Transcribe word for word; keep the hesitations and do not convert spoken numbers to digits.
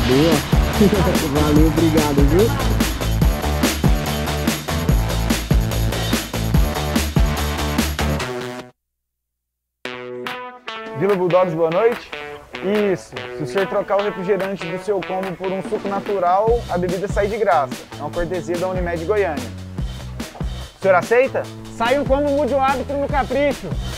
boa. Valeu, obrigado, viu? Vila Bulldogs, boa noite. Isso, se o senhor trocar o refrigerante do seu combo por um suco natural, a bebida sai de graça. É uma cortesia da Unimed Goiânia. O senhor aceita? Sai um combo mude o hábito no capricho.